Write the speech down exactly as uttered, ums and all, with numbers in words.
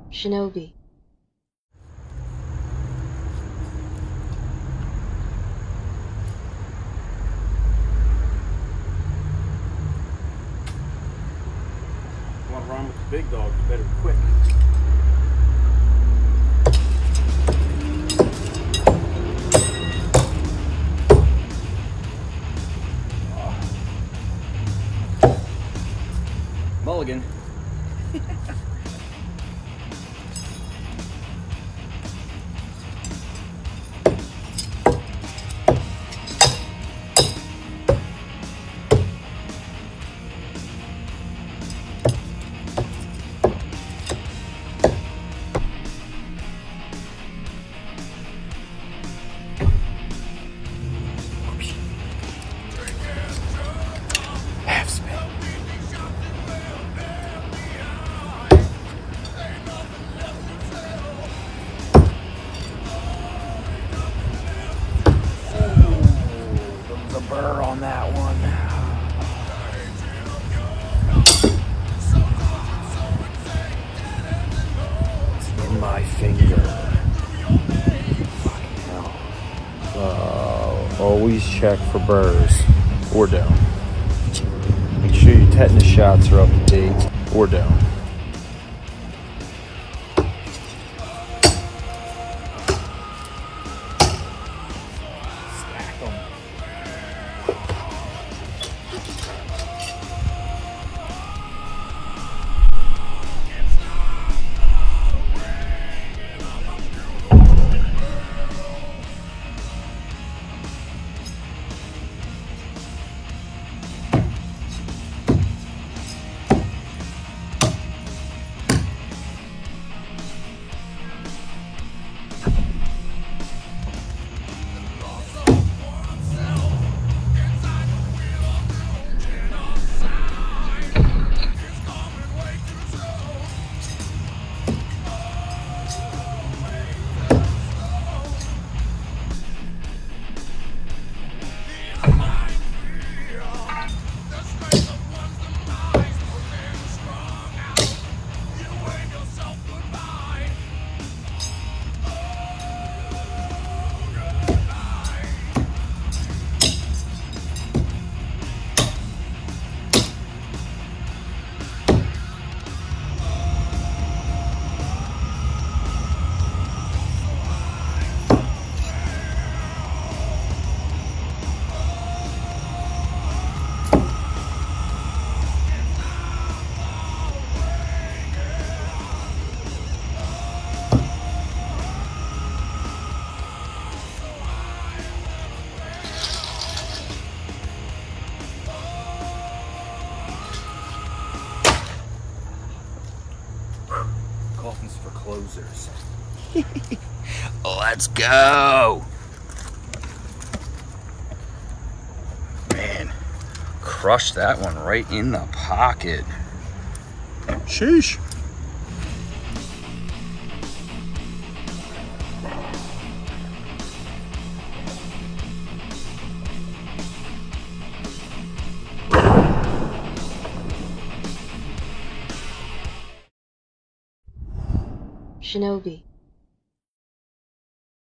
Shinobi. Want to run with the big dogs, better quick. Mulligan. Burr on that one. It's in my finger. Fucking hell. Uh, always check for burrs or down. Make sure your tetanus shots are up to date or down. Coffins for closers. Let's go! Man, crushed that one right in the pocket. Sheesh. Shinobi.